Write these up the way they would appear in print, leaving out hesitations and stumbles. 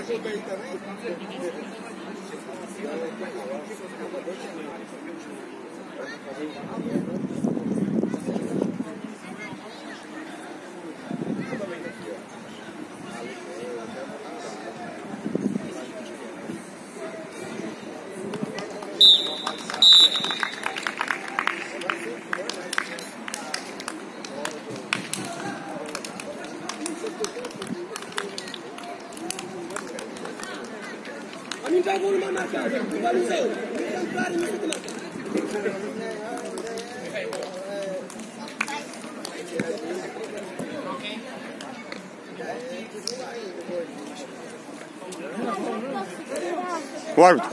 O árbitro.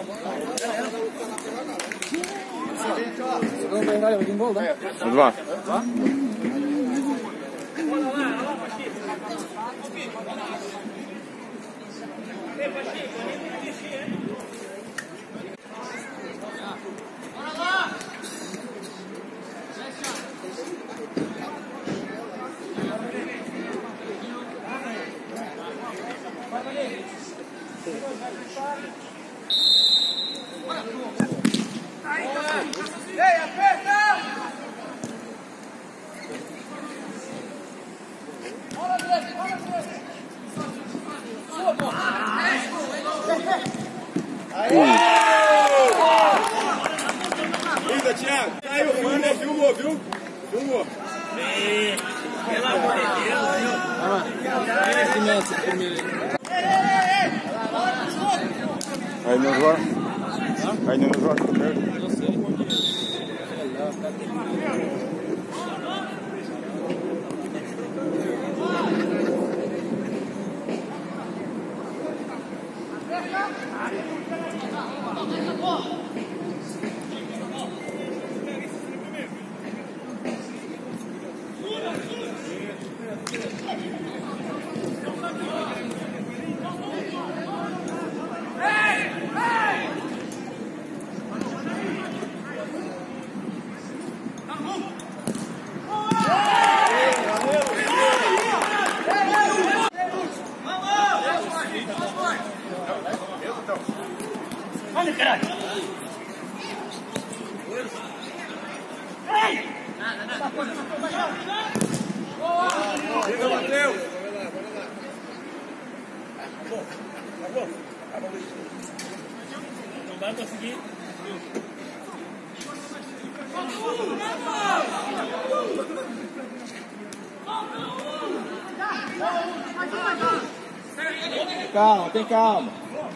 Два. Linda, Thiago. Caiu, filmou, viu? Filmou. Pelo amor de Deus, viu? Aí não joga. Aí não joga. Eu sei. Olha, caralho! Ei! Chega, Matheus! Não vai conseguir. Calma, tem calma.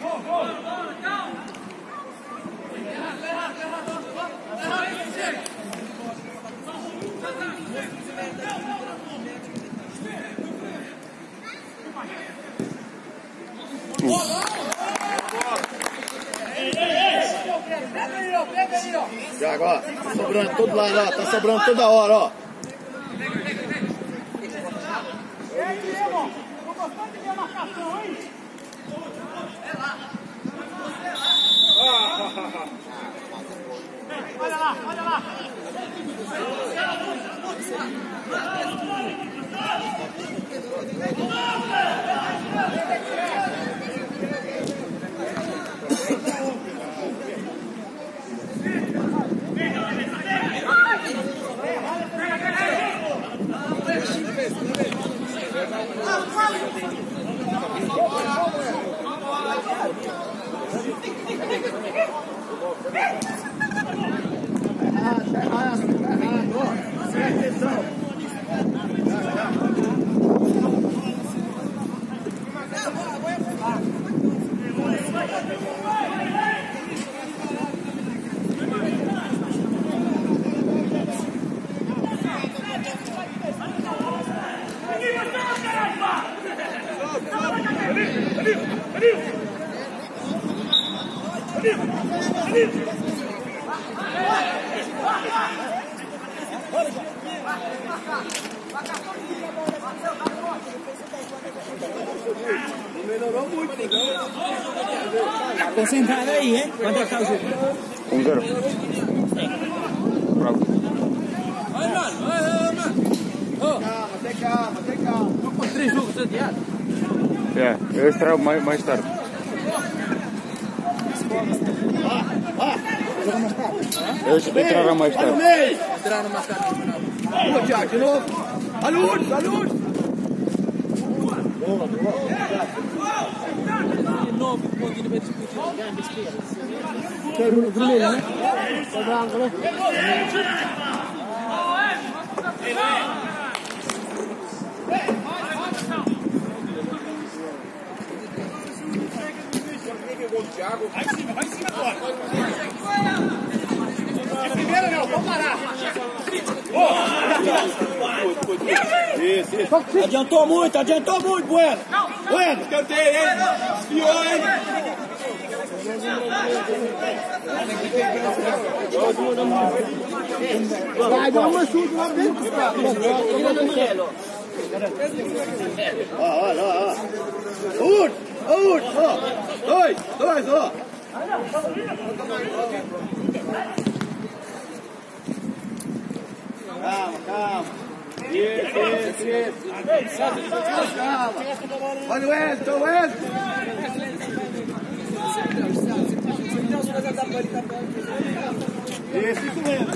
Thiago, ó, tá sobrando todo lado, ó, tá sobrando toda hora, ó. E aí, irmão? Tô gostando de ver a marcação, hein? Olha lá, olha lá. Melhorou muito, então. Concentrado aí, hein? Quanto é que tá o jogo? 1-0. Bravo. Vai, mano. Vai, mano. Calma, tem calma, tem calma. Tô com 3 jogos adiados. É, eu extraio mais tarde. Eu entrará mais tarde. Entraram mais tarde. Boa, Thiago, de novo. Saúde, saúde. Boa, boa. De novo, um pouquinho de discutir. Quero o vermelho, né? Tá branco, né? Vai em cima agora. É primeiro não, vamos parar. Isso. Adiantou muito, Bueno. Bueno, escanteio, hein? Esfiou, hein? Vai, dá uma chute lá dentro. Ó. Dois, ó. Calma. Isso. Calma. Olha o Wellington. Isso mesmo.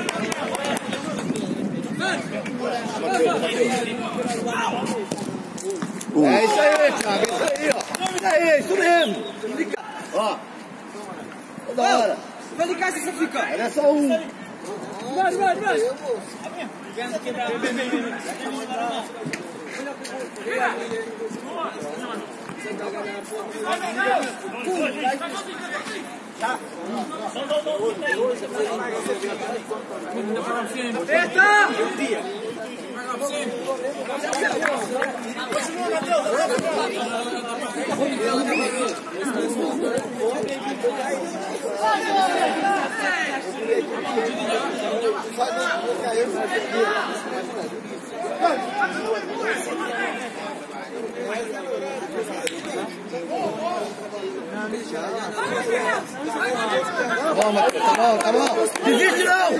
É isso aí, Thiago. Isso mesmo. Ó. Toda hora. Vai ligar se você ficar. Era só um. Vai. Tá bom. Desiste não!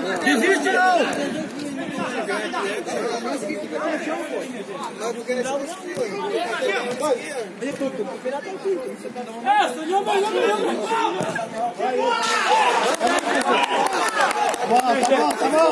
Tá bom.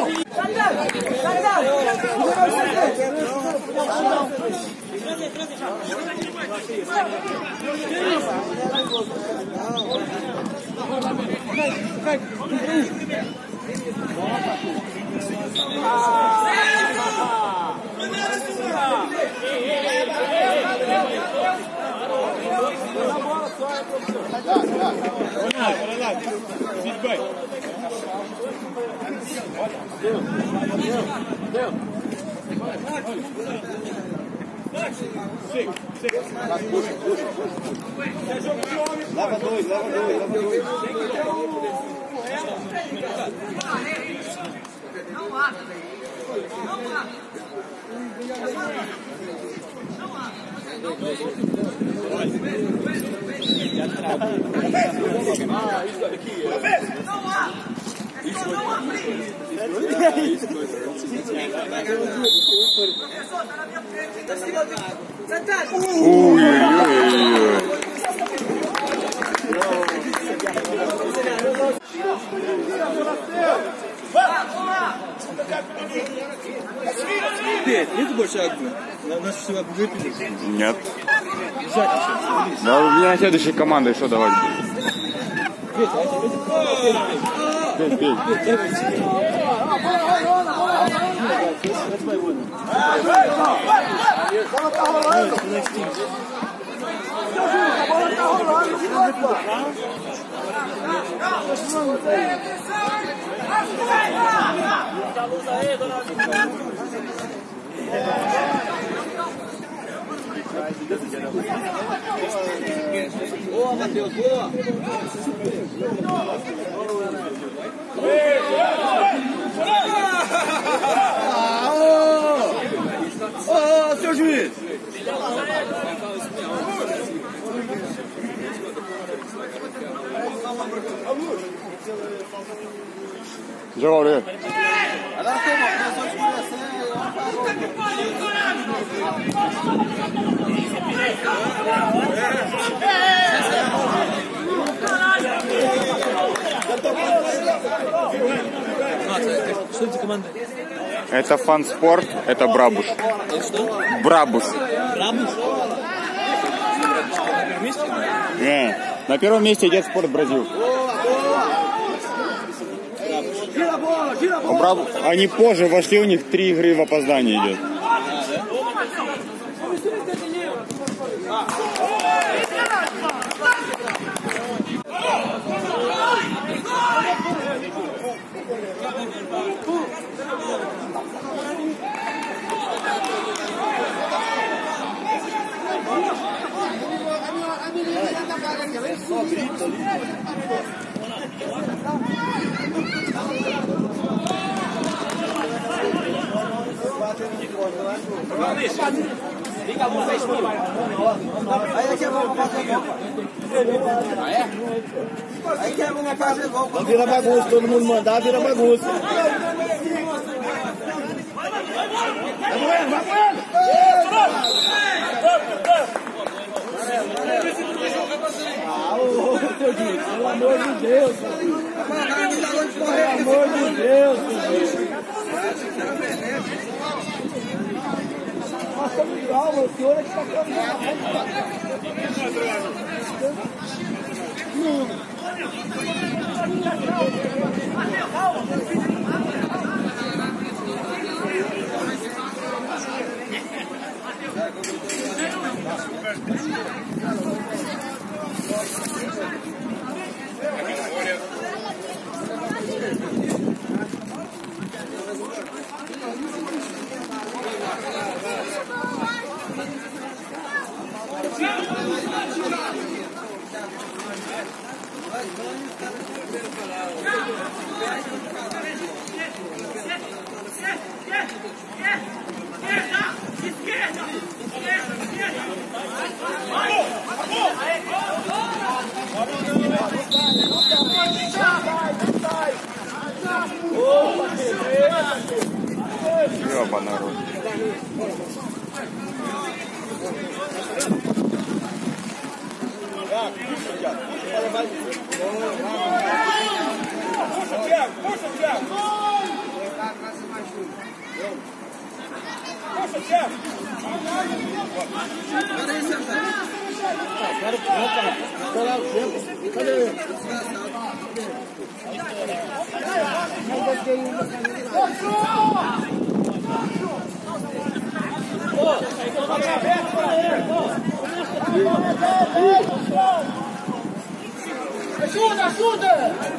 Leva dois. Não há. Нет больше нас все выпили. Нет. Да, у меня следующей командой что давать? Петь. Boa, Matheus, boa! Ô, seu juiz! Joga ali. Agora tem uma pressão de coração. Это фан-спорт, это Брабуш. Брабуш. На первом месте идет спорт Бразил. Они позже вошли, у них 3 игры в опоздании идет. Vira bagunça, todo mundo mandar, vira bagunça. Pelo amor de Deus, pelo amor de Deus. Nós estamos igual, o senhor é que está Ёба народ. Ajuda, ajuda!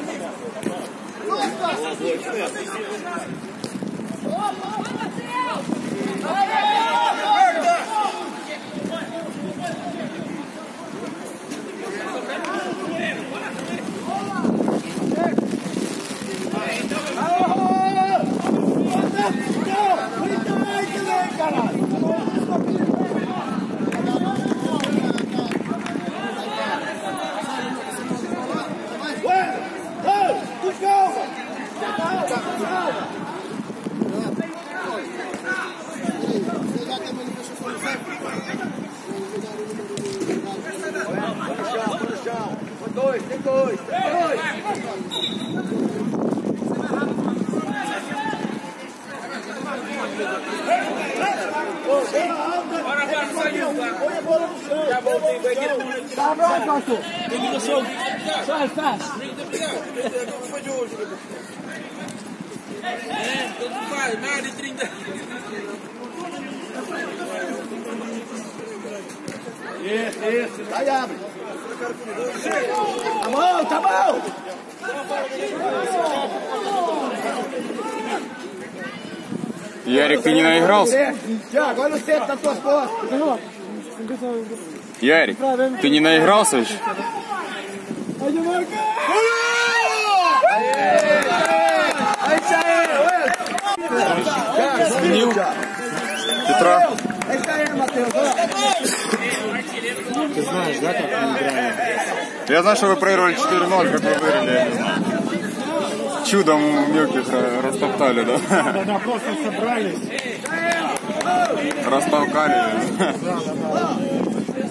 Tem dois. Já voltei, vai aqui. Tá bom, pastor. Tem que descer. Só é fácil. Foi de hoje. Tanto faz, mais de 30. Isso. Aí abre. Tá bom, tá bom. Ярик, ты не наигрался? Thiago, olha o centro das tuas costas. Ярик, ты не наигрался еще? Сменил Петра. Ты знаешь, да, как мы играем? Я знаю, что вы проигрывали 4-0, как вы выиграли, я не знаю. Чудом мелких растоптали, да? Когда просто собрались. Растолкали.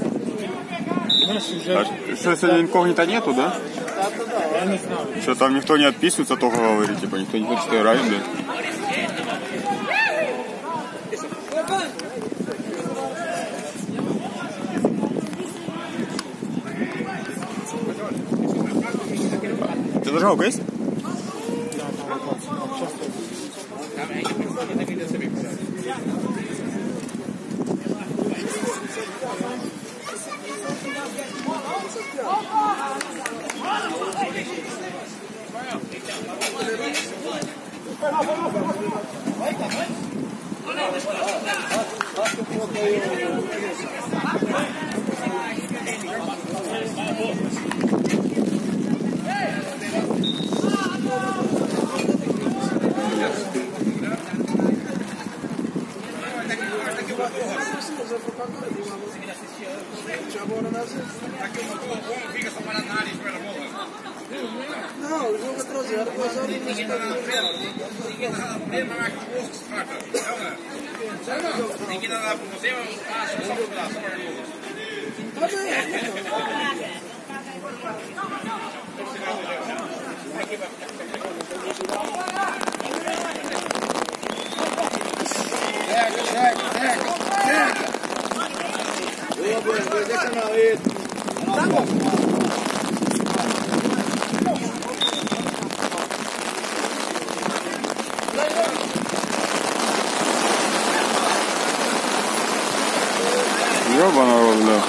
Что, сегодня инкогнито нету, да? Я не знаю. Что, там никто не отписывается, только говорит, типа, никто не хочет играть, да? Ты зажигалка есть? Não, o jogo é traseiro, mas eu não Ninguém dá pra você, deixa na letra. Tá bom. Ёбаный рот, бля.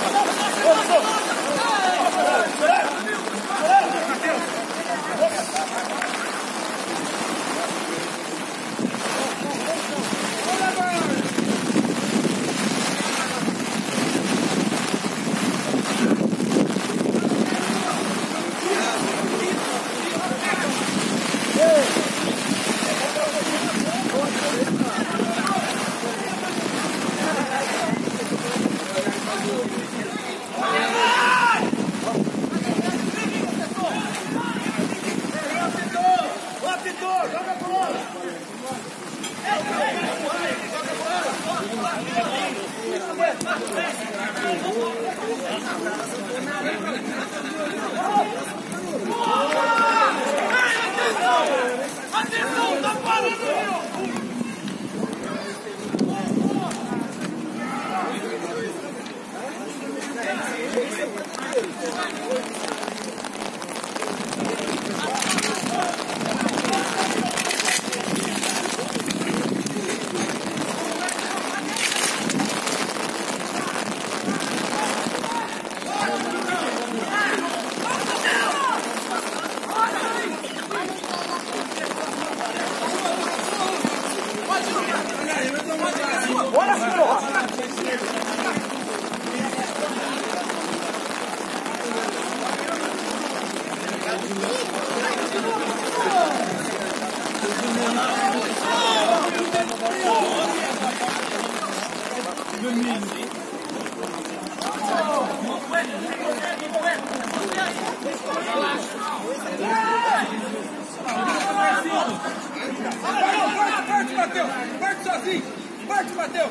Parte sozinho! Parte, Matheus!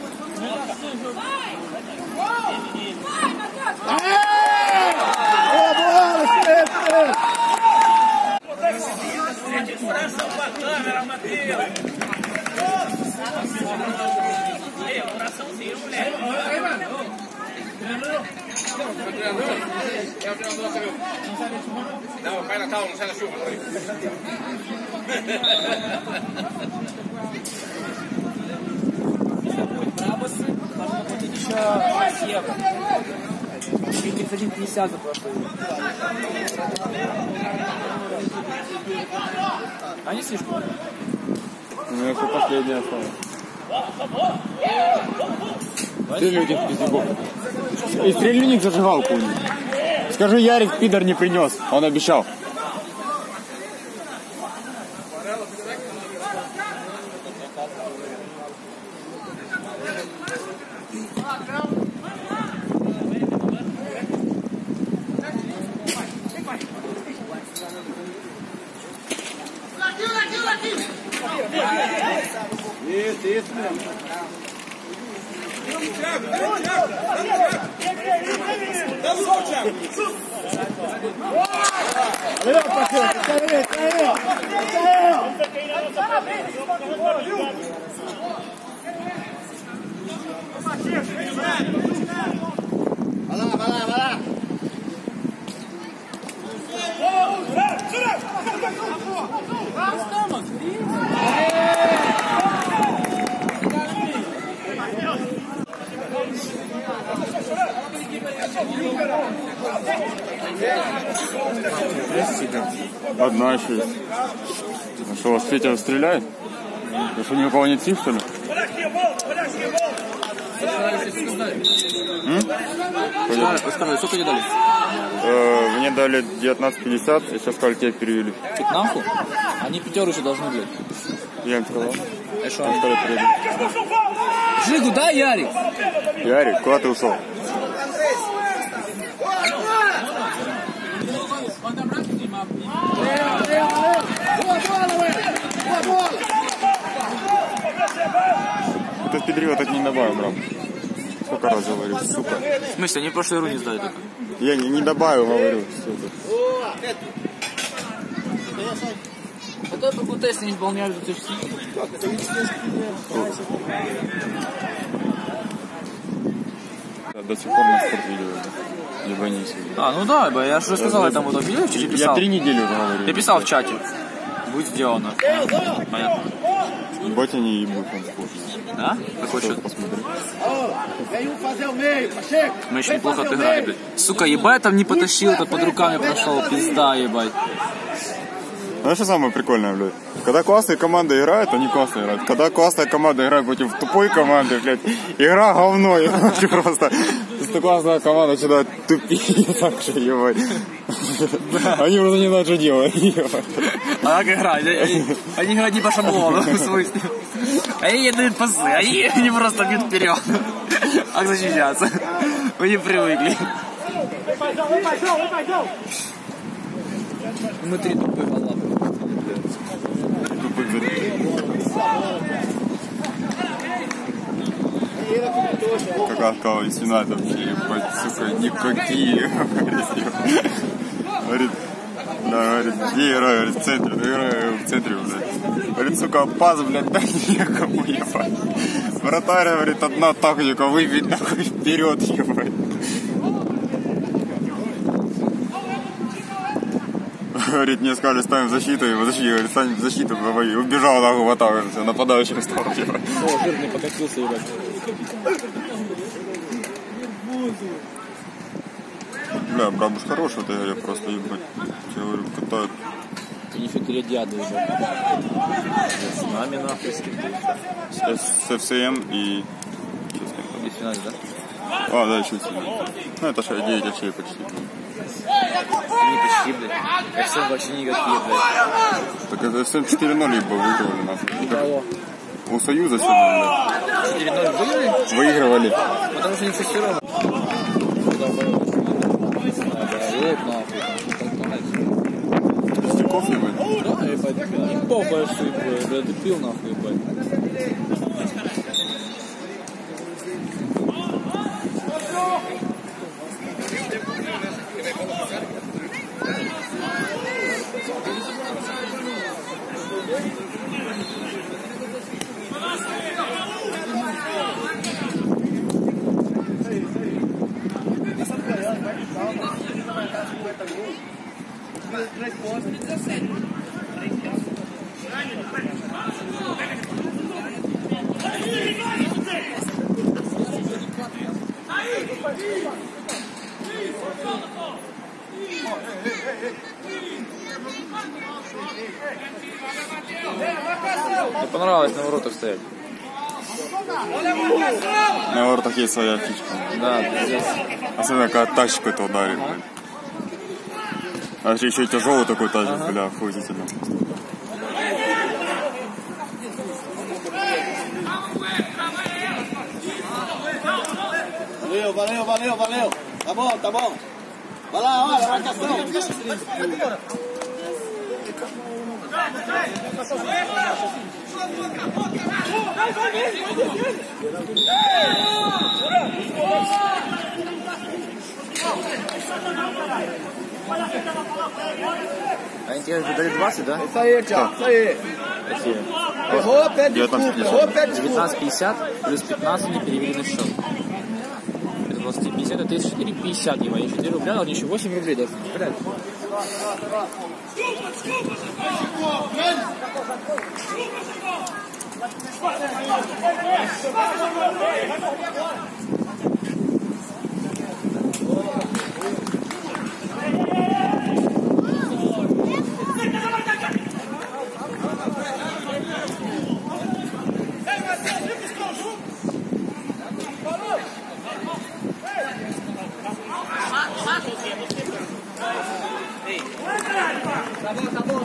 Coração pra câmera, Matheus! Coraçãozinho, moleque! É o treinador da chuva. Não, vai na calma, não sai da chuva. Tem que fazer iniciado para а не слишком. У меня это последняя осталась. Ты этих пиздюков. И стрельни них зажигалку. Скажи, Ярик пидор не принес. Он обещал. Isso mesmo. Thiago, Thiago. Valeu, parceiro. Vai lá. Одна еще есть. А что, вас Петя стреляет? Вы что, ни у кого нет сил, что ли? Скажи, сколько тебе дали? Мне дали 19,50, и сейчас сказали, тебе перевели. 15? Они пятеру еще должны быть. Я им сказал. И что? Они сказали, перевели. Жигу, да, Ярик? Ярик, куда ты ушел? Этот педрила так не добавим, брат. Сколько раз говорю, сука. В смысле, они в прошлой игру не сдали только? Я не добавил, говорю, сука. Это какой тест не исполняют за тысячи. До сих пор на спорт видео, да? Ебанись. А, ну да, я же сказал этому, вот видео вчера писал. Я 3 недели уже говорю. Я писал в чате. Будет сделано. Понятно. Ебать они ебут, он вкусно. Да? Какой счет? Посмотри. Мы еще неплохо отыграли, блядь. Сука, ебать там не потащил, этот под руками прошел, пизда, ебать. Знаешь, что самое прикольное, блядь? Когда классные команды играют, они классно играют. Когда классная команда играет против тупой команды, блядь, игра говно, ебать, просто. Если классная команда начинает тупить, так же, ебать. Они уже не знают, что делать, ебать. А как играть? Они играют не по шаблону, в смысле. Они не дают пасы, они просто бьют вперед. А как защищаться? Мы не привыкли. Мы 3 тупых гола. Какая сказала, стена вообще, ебать, сука, никакие. Говорит, да, говорит, где играю, говорит, в центре, да играю в центре, блядь. Говорит, сука, пас, блядь, да некому, ебать. Вратарь, говорит, одна тактика, выбить нахуй вперед, ебать. Говорит, мне сказали, ставим защиту, и в защите, говорит, ставим защиту, и убежал нахуй в атаку, все, нападающим стал, ебать. О, жирный покатился, ебать. Бля, Брабуш хороший в этой игре, просто, ебать. Я говорю, катают. Ты не фикелядиады уже. С нами нахуй, с кем-то. С FCM и... Здесь в финале, да? А, да, еще сильно. Ну, это 9 очей почти. Не почти, блядь. FCM вообще никакие, блядь. Так это FCM 4-0 либо выигрывали нас. Никого. У Союза сегодня, блядь. 4-0 выиграли? Выигрывали. Потому что не фиксировано. Стеков, ебать. Да, ебать. Не похуй, что ебать. Да ты пил нахуй, ебать. Мне понравилось на воротах стоять. На воротах есть своя фишка. Да, пиздец. Особенно, когда тачку какой-то ударит, блядь. А еще и тяжелый такой тазик, бля, охуительно. Valeu. Tá bom. Vai lá, olha, marcação. А они тебе дали 20, да? Isso aí, Thiago, isso aí. Errou, pede desculpa. Errou, pede desculpa. 19,50 плюс 15 не перевели на счет. 20,50 это 34,50, Дима. Я 4 рубля, они еще 8 рублей дают. Блядь. Tá bom.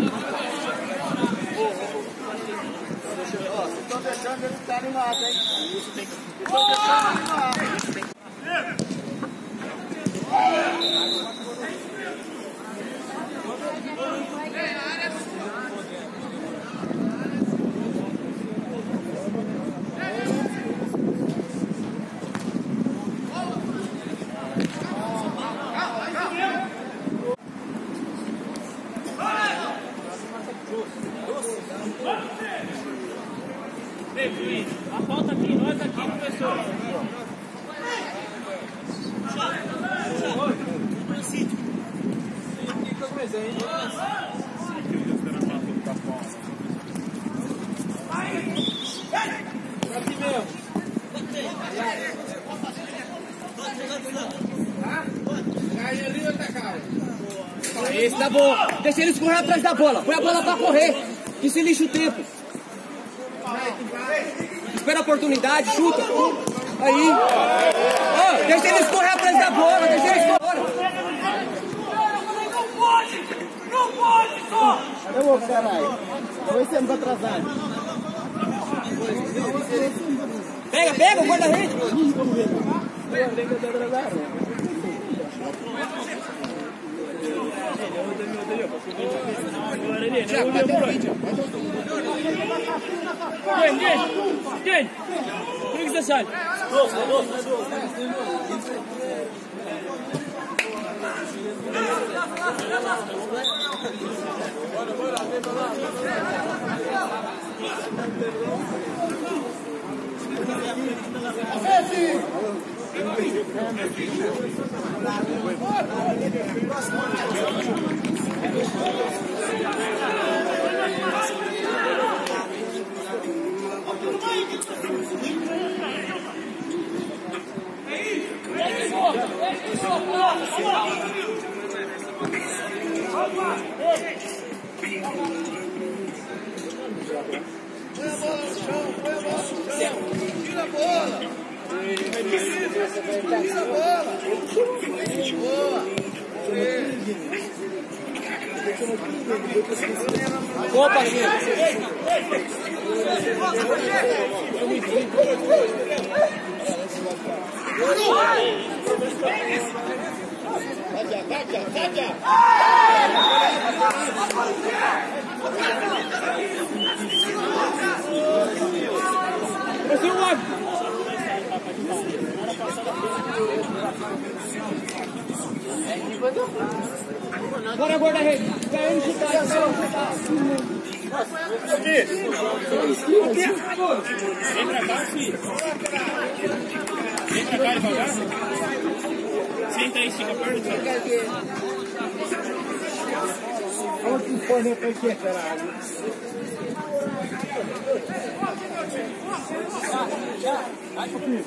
Estão deixando ele ficar animado, hein? Isso tem que... Estão deixando animado. A falta aqui, nós aqui, professor. Aqui mesmo. Esse tá bom. Deixa eles correr atrás da bola. Põe a bola pra correr. Que se lixa o tempo. Espera a oportunidade, chuta. Aí. Oh, deixa eles correr atrás da bola. Deixa eles correr. Não pode, só. Cadê o outro, caralho? Dois temos atrasados. Pega, o guarda-rede. День! Как зашать? Tira a bola! Tira a bola! Boa, parceiro! Bora, guarda-rede! Vai ele chutar, aqui! Vem pra cá, filho! Vem pra cá devagar! Senta aí, fica perto! Olha que fone pra quê, caralho! Vai, filho!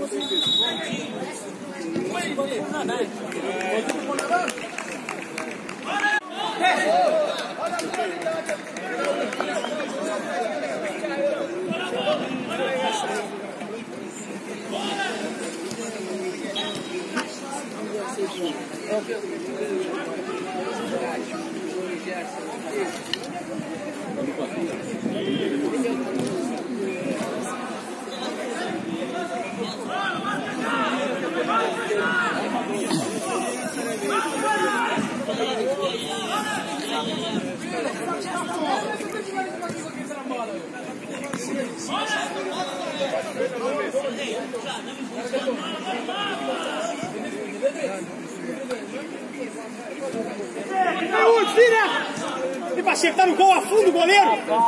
filha! E Pacheco, tá no gol, afunda o goleiro!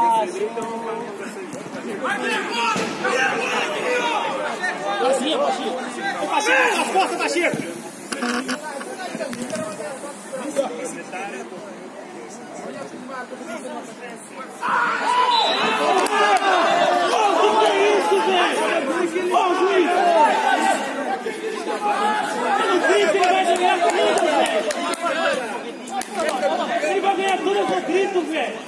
Pacheco! E Pacheco, nas costas, Pacheco! Ele vai ganhar tudo com grito, velho!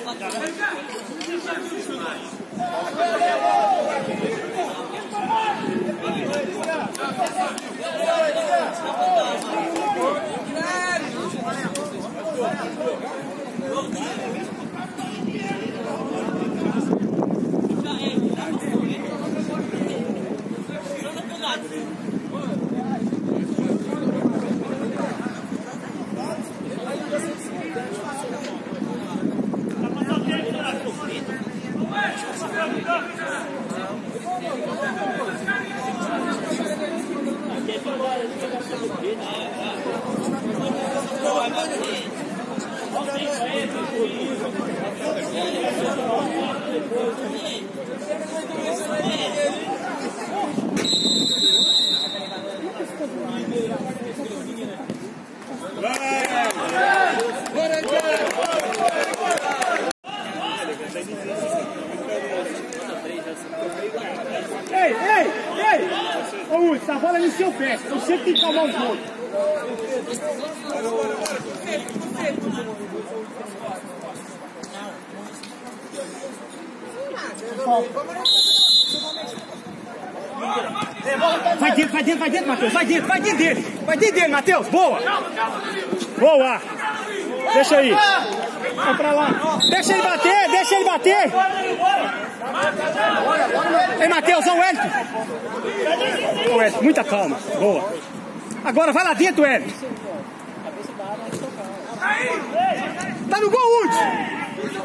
Ei! Ô, Hudson, a bola é no seu pé. Você que tem que calmar os gols. Vai dentro, Matheus. Vai dentro dele, Matheus. Boa. Deixa aí. Vai pra lá. Deixa ele bater. Ei, Matheus, olha o Wellington. Muita calma. Boa. Agora vai lá dentro, Wellington. Tá no gol, Hudson.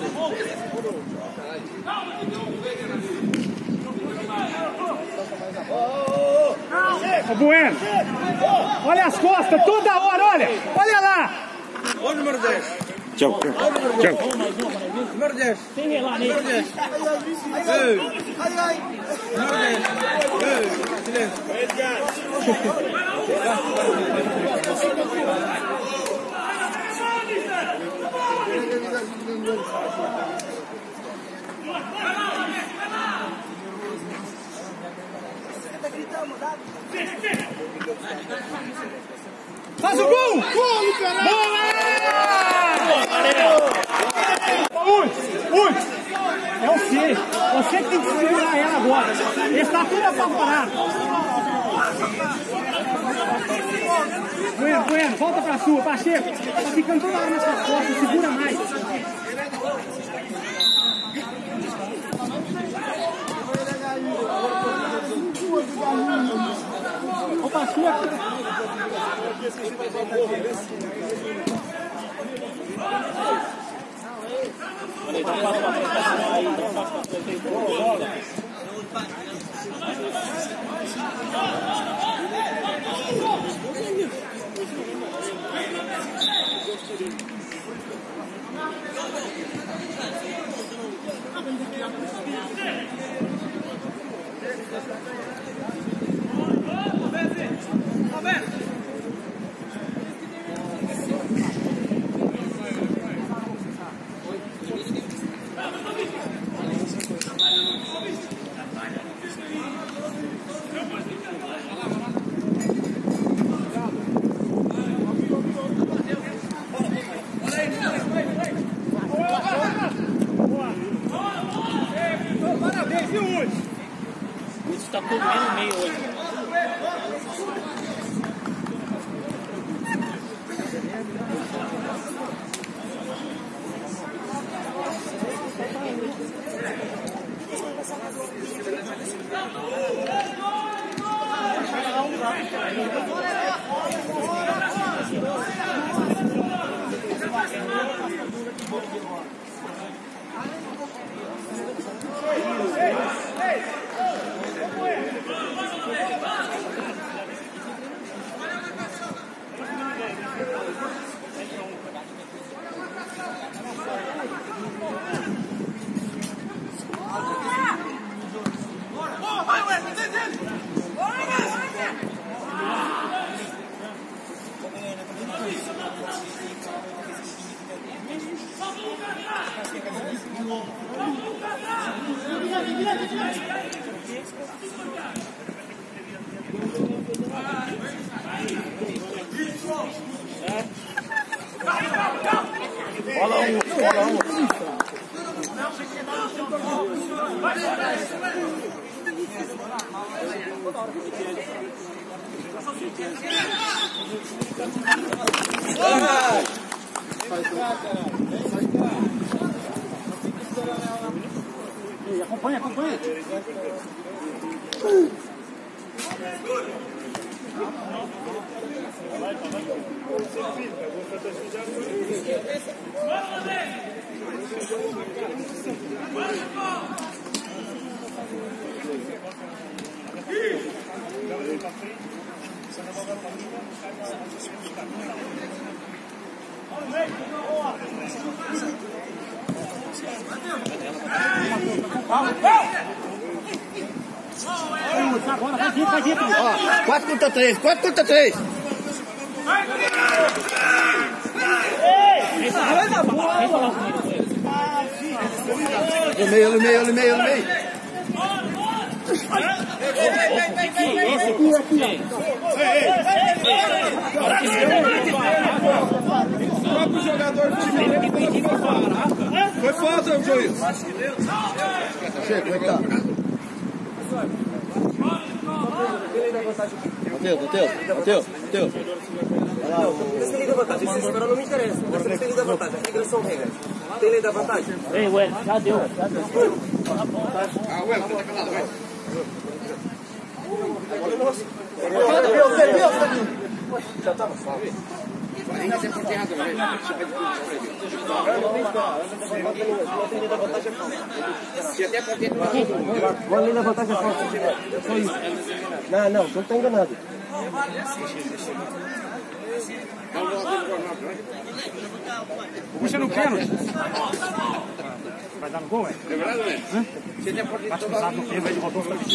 Ô, Bueno, olha as costas, toda hora, olha lá. Olha o número 10. Tchau. Número 10. Tem lá nele. Número 10. Número 10. Silêncio. Faz o gol! Gol, caralho! Ui! É você que tem que segurar ela agora. Ele está tudo apavorado. Bueno, volta pra sua, Pacheco. Tá ficando toda hora nas suas costas, segura mais. Ô, Pacheco. Parabéns, viu, Hudson? O Hudson tá comendo no meio hoje. Acompanha, acompanha. Agora, vai dentro. 4 contra 3, 4 contra 3. No meio, no meio, no meio, no meio. O próprio jogador foi falta, o juiz. Chega, como é que tá? Mateus. Esse lei da vantagem, esse agora não me interessa. Esse lei da vantagem, as regras são regras. Tem lei da vantagem? Ei, ué, já deu. Ah, ué, tá calado, vai. Já tava suave. Ainda tem por errado, vai. Se até porque Uma lei da vantagem é falta. Só isso. Não, você tá enganado. Puxa no pênalti. Vai dar no gol, é? é verdade, né? Se até porque Acho que sabe no pênalti, vai de rodão, tá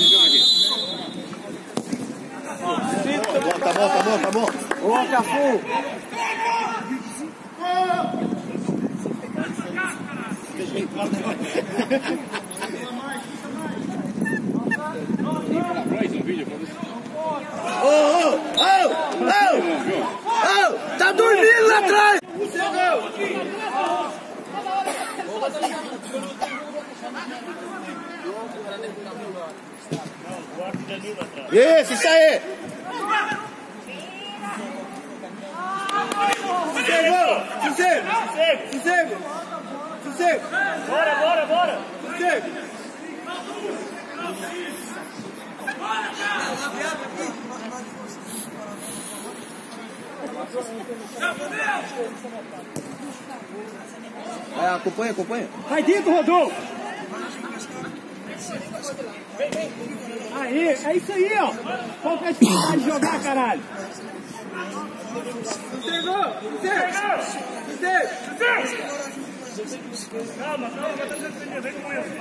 Tá bom. Ô, Cafu! Tá dormindo lá atrás! Isso aí! Sossego! Bora! Sossego! Acompanha. Vai dentro, Rodolfo! Aí, é isso aí, ó! Qual que é a dificuldade de jogar, caralho? Calma, vai ter que defender, vem com ele.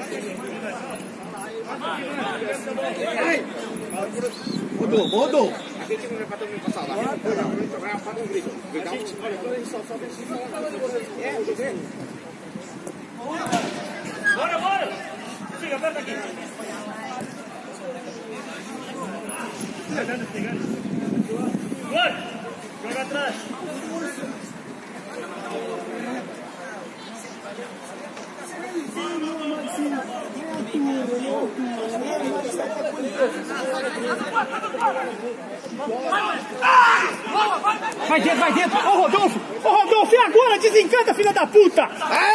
Rodou. Aquele time não vai bater no passado. Vai apagar um grito. Bora! Fica, aperta aqui. Bora! Joga atrás. Vai dentro! Ô, Rodolfo! E agora? Desencanta, filha da puta!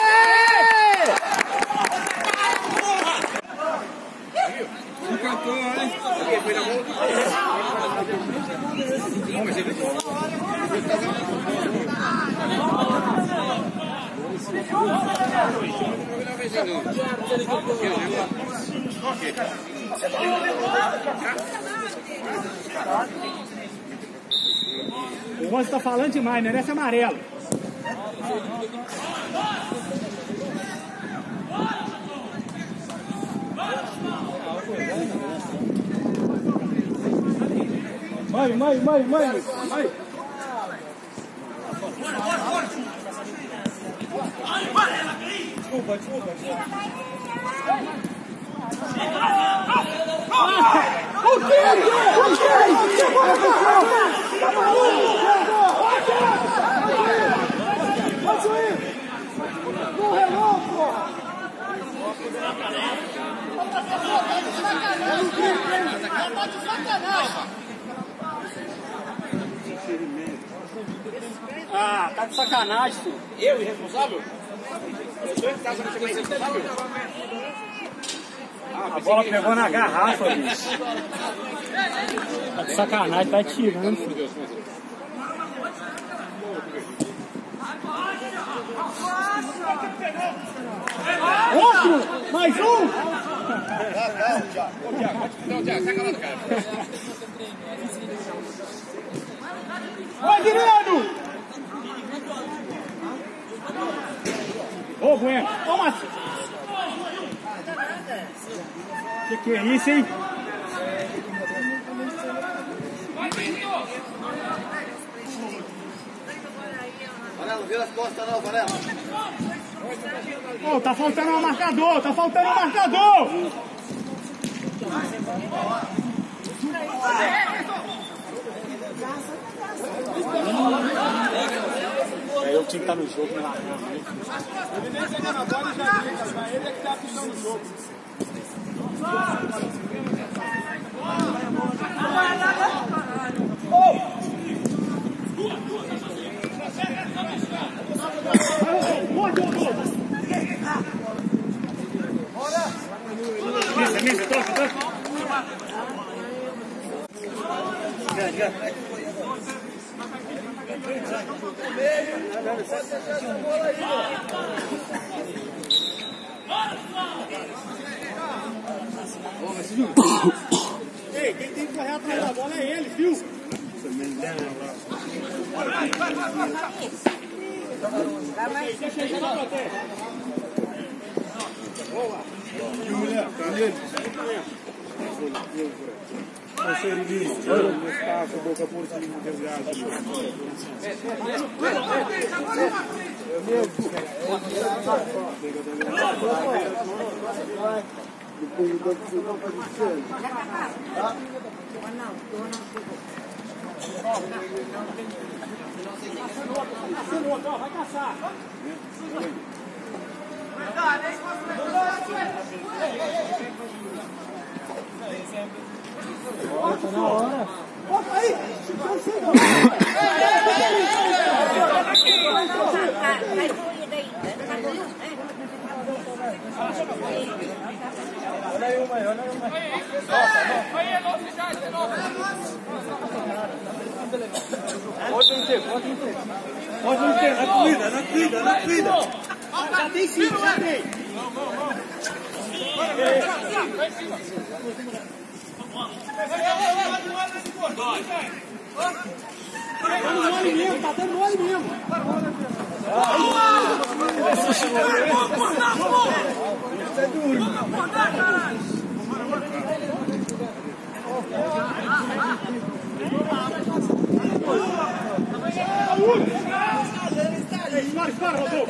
O Ronzo tá falando demais, merece amarelo. Mãe. Desculpa, desculpa. O que? Não relou, porra! Tá de sacanagem! Ah, tá de sacanagem, senhor. Eu, irresponsável? Eu tô em casa, não chamei irresponsável? A bola pegou na garrafa, bicho. Tá de sacanagem, tá tirando, filho. Outro! Mais um! Não, Thiago, sai calado, cara. Vai, Guilherme! Ô, Bueno. Ô, Márcio! Que é isso, hein? Varela, não vira as costas não, Varela. Ô, tá faltando um marcador, tá faltando um marcador! É eu que tinha que estar no jogo, né? Ele nem chegou na bola e já viu, mas ele é que tá apitando no jogo. Missa, toca. Ei, quem tem que correr atrás da bola é ele, viu? Vai caçar. Na hora. Bota aí! Pode não ter, na cuida. Já tem 5, já tem. Tá dando mole mesmo, tá dando mole mesmo. Espera, Rodolfo.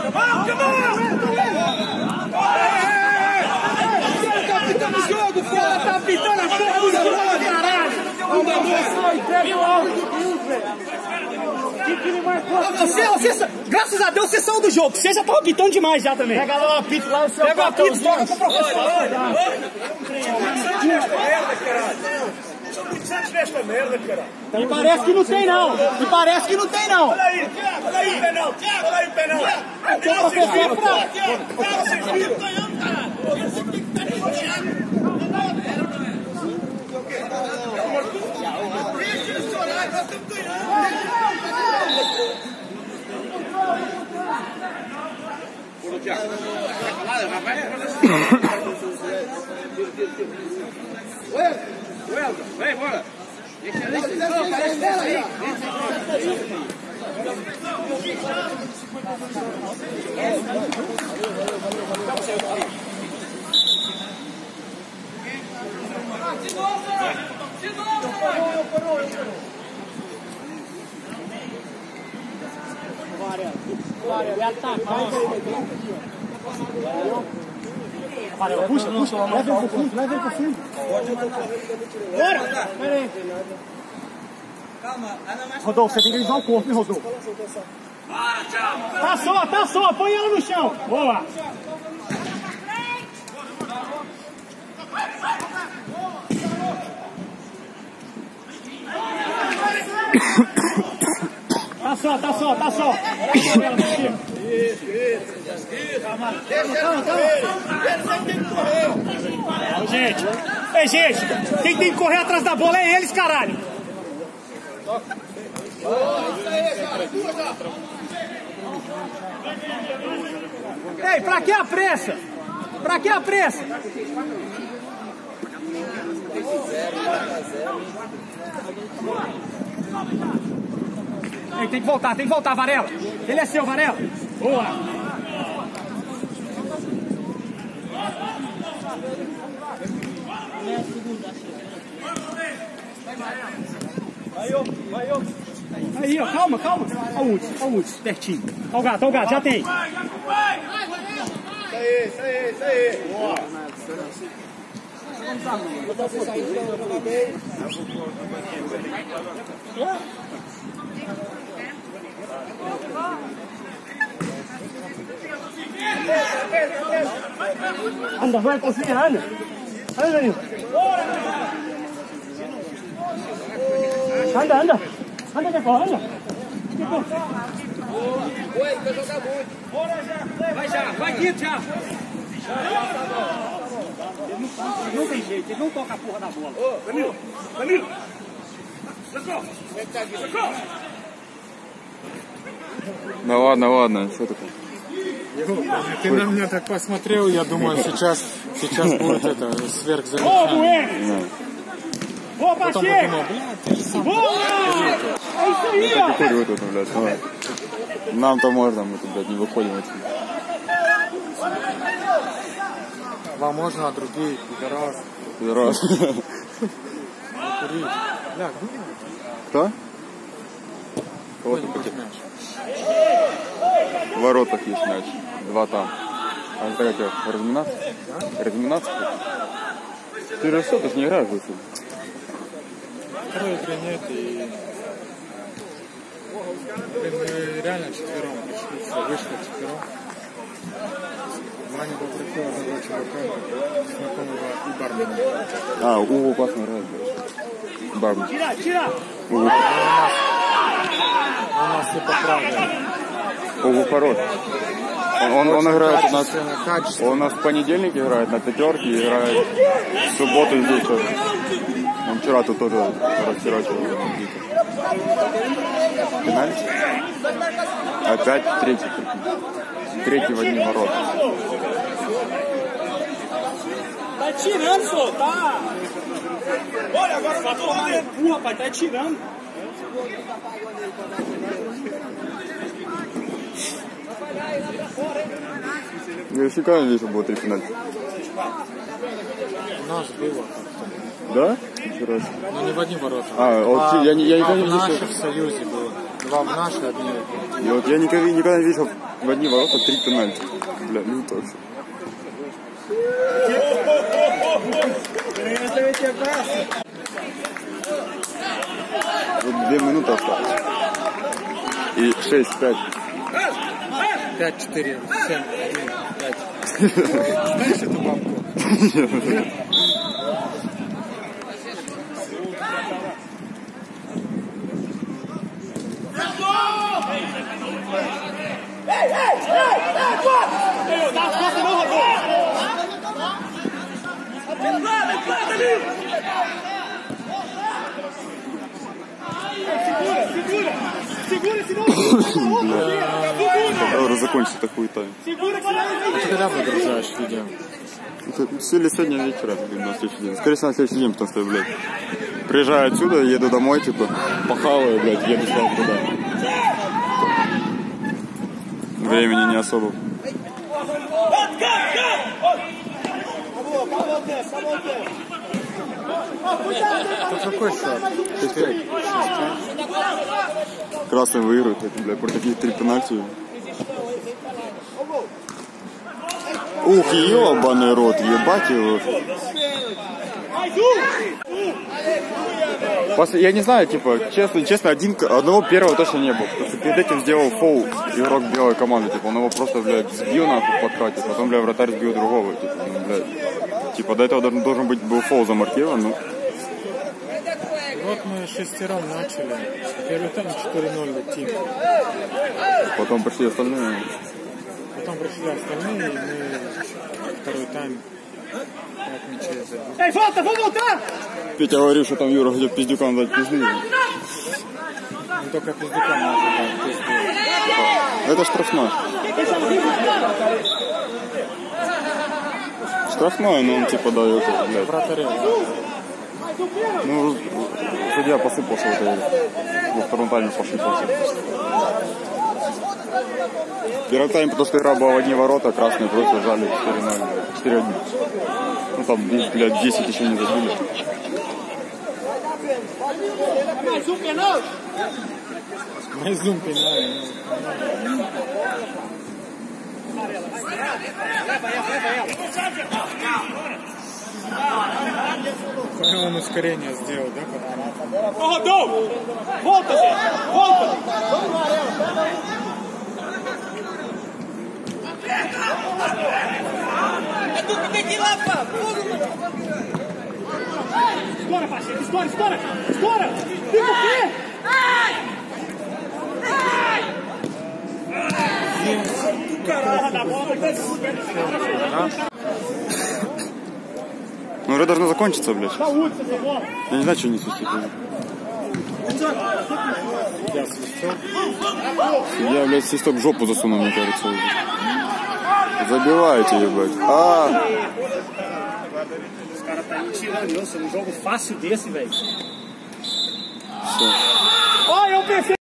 Tá apitando o jogo, fora, tá apitando a porra do jogo, caralho! Graças a Deus, vocês são do jogo. Você já tá apitando demais já também. Pega lá o apito lá no seu Pega o apito, toca pro professor. Esta merda, cara. E parece que não tem, não. E parece que não tem, não. Olha aí, penal. Olha aí, penal. O professor é fraco. Vocês viram? Vem, bora. Deixa aí. Varela, ele atacar. Puxa, puxa, leva ele pro fundo, leva ele pro fundo. Bora! Pera aí. Rodolfo, você tem que limpar o corpo, hein, Rodolfo? Tá só, põe ela no chão. Boa! Tá só. Calma. Gente, quem tem que correr atrás da bola é eles, caralho. Ei, pra que a pressa? Ei, tem que voltar, Varela. Ele é seu, Varela. Boa. Aí, ó, calma. Olha o Hudson, pertinho. Olha o gato, já tem. Isso aí. Boa. Anda, vai conseguir, anda. Anda, Danilo. Anda de fora, anda. Vai Guido já. Ele não tem jeito, ele não toca a porra da bola. Danilo. Да ладно, что такое? Ты на меня так посмотрел, я думаю, сейчас будет это сверхзамечание. Boa, Потом Pacheco! подумал, блядь, ты же сам. Boa! É isso aí, ó! Какой тут, блядь, давай. Нам-то можно, мы тут, блядь, не выходим отсюда. Вам можно, а другие пидорас. Здорово. Курить. Бля, где? Кто? Кого ты хотел? В воротах есть мяч. 2 там. А это как тебе, разминаться? Разминаться? Ты же что, ты же не играешь в это? Второй игры нет, и мы реально четвером пришли, все вышло четвером. Ваня попросил одного чувака, знакомого и бармена. А, Уго классно играет, блядь. Бармен. Tira! Уго. У нас все поправили. Уго хорош. Он играет у нас... Качественно. Он у нас в понедельник играет, на пятерке, играет в субботу здесь тоже. Он вчера тут тоже расхерачил. Пенальти? Опять третий в одни ворота. Tá tirando, senhor, tá? Olha, agora tá tomando cu, rapaz, tá tirando. Я никогда не видел, было 3 пенальти. У нас было. Да? Ничего себе. Но не в одни ворота. Я никогда не в нашем видел. Союзе было. 2 в нашей, одни. И вот я никогда не видел в одни ворота 3 пенальти. Бля, ну точно. Вот 2 минуты осталось. И 6-5. 5, 4, 7, 1, 5. Знаешь эту бабку? Dá as costas não, Rodolfo! Segura, senão Когда закончится эта хуета? А ты когда выгружаешь видео? Все ли сегодня вечером, на следующий день? Скорее всего, на следующий день, потому что, блядь, приезжаю отсюда, еду домой, типа, похаваю, блядь, еду сразу туда. Времени не особо. Тут какой счет? 4, 6, Красный выигрывает, это, блядь, против них 3 пенальти. Ух, ебаный рот, ебать его. Я не знаю, типа, честно, одного первого точно не было. Потому что перед этим сделал фоул игрок белой команды. Типа, он его просто, блядь, сбил нахуй в подхвате. Потом, блядь, вратарь сбил другого. Типа, ну, блядь. Типа, до этого должен быть был фоул замаркирован, ну. Вот мы шестером начали. Первый тайм 4-0 летим. Потом пришли остальные. И мы второй тайм 5 мячей забили. Эй, volta, vamos voltar! Петя говорил, что там Юра хотел пиздюкам дать пизды. Ну, только пиздюкам надо дать пизду. Это штрафной. Штрафной, но он типа дает, блядь. Вратаря. Ну, судья посыпался в этой игре. Во втором тайме посыпался. Первый тайм, потому что игра была в одни ворота, красные просто жали 4-0, 4-1. Ну там, блядь, 10 еще не забили. Mais um penal. Он ускорение сделал, да? Ô, Rodolfo! Volta, gente! Volta! É tu que tem que ir lá, pá! Estoura, parceiro! Estoura, estoura! Estoura! Fica o quê? Caralho, da bola! Ну, уже должно закончиться, блядь. Я не знаю, что не свистит. Я, блядь, свисток в жопу засунул, мне кажется, уже. Забивайте, ебать. Os caras tá me tirando, nossa, um jogo fácil desse, velho. Все. Ó, eu prefiro.